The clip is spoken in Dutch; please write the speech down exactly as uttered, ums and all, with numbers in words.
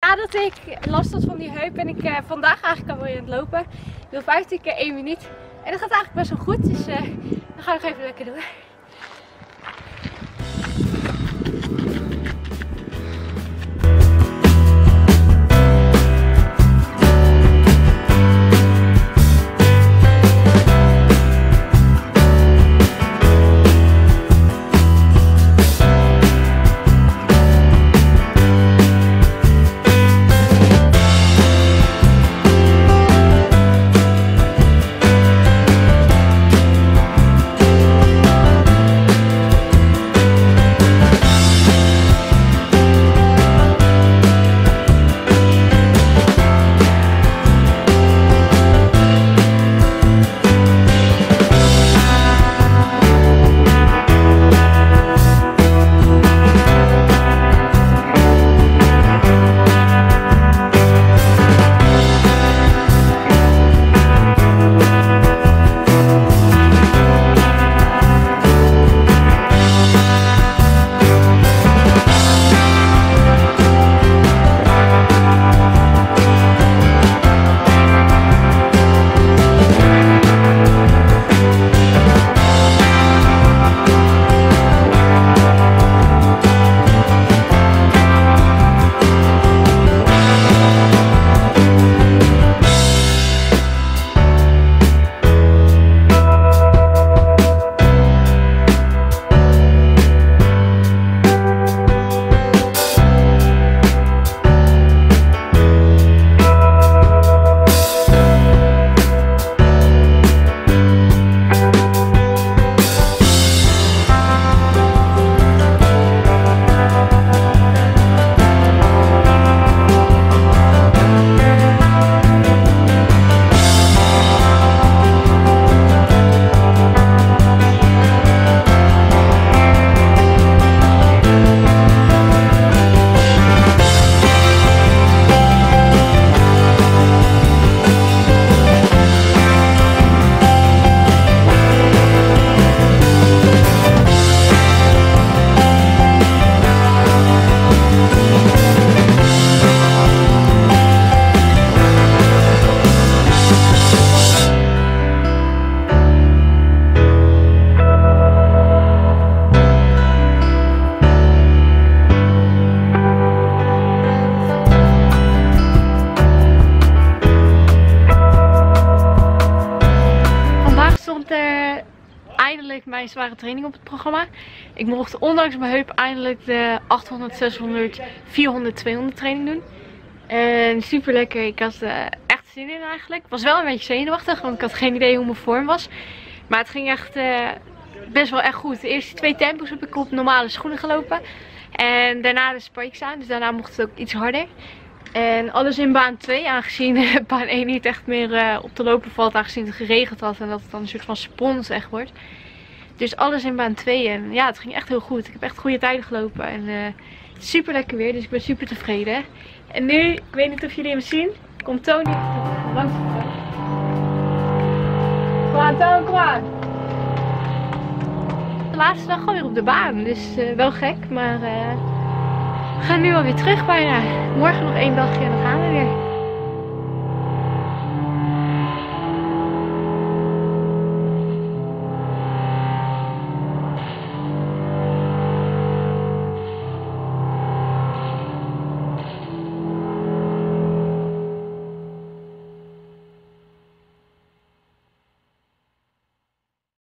Nadat ik last had van die heup ben ik uh, vandaag eigenlijk alweer aan het lopen. Ik doe vijftien keer één minuut. En dat gaat eigenlijk best wel goed. Dus uh, dan ga ik nog even lekker doen. Eindelijk mijn zware training op het programma. Ik mocht ondanks mijn heup eindelijk de achthonderd, zeshonderd, vierhonderd, tweehonderd training doen. En super lekker. Ik had uh, echt zin in eigenlijk. Ik was wel een beetje zenuwachtig, want ik had geen idee hoe mijn vorm was. Maar het ging echt uh, best wel echt goed. De eerste twee tempos heb ik op normale schoenen gelopen. En daarna de spikes aan, dus daarna mocht het ook iets harder. En alles in baan twee, aangezien baan één niet echt meer uh, op te lopen valt, aangezien het geregend had en dat het dan een soort van spons echt wordt. Dus alles in baan twee en ja, het ging echt heel goed. Ik heb echt goede tijden gelopen en uh, super lekker weer, dus ik ben super tevreden. En nu, ik weet niet of jullie hem zien, komt Tony langs. Kom aan Tony, kom aan. De laatste dag alweer op de baan, dus uh, wel gek, maar uh, we gaan nu alweer terug bijna. Morgen nog één dagje en dan gaan we weer.